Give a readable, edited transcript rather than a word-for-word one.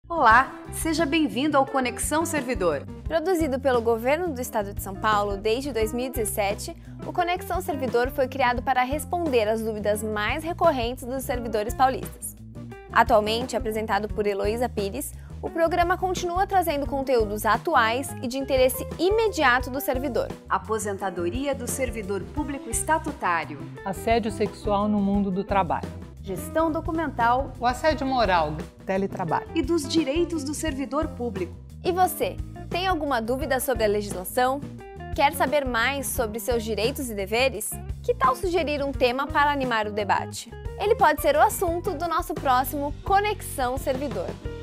Olá, seja bem-vindo ao Conexão Servidor. Produzido pelo Governo do Estado de São Paulo desde 2017, o Conexão Servidor foi criado para responder às dúvidas mais recorrentes dos servidores paulistas. Atualmente apresentado por Heloísa Pires, o programa continua trazendo conteúdos atuais e de interesse imediato do servidor. Aposentadoria do servidor público estatutário. Assédio sexual no mundo do trabalho. Gestão documental. O assédio moral, teletrabalho. E dos direitos do servidor público. E você, tem alguma dúvida sobre a legislação? Quer saber mais sobre seus direitos e deveres? Que tal sugerir um tema para animar o debate? Ele pode ser o assunto do nosso próximo Conexão Servidor.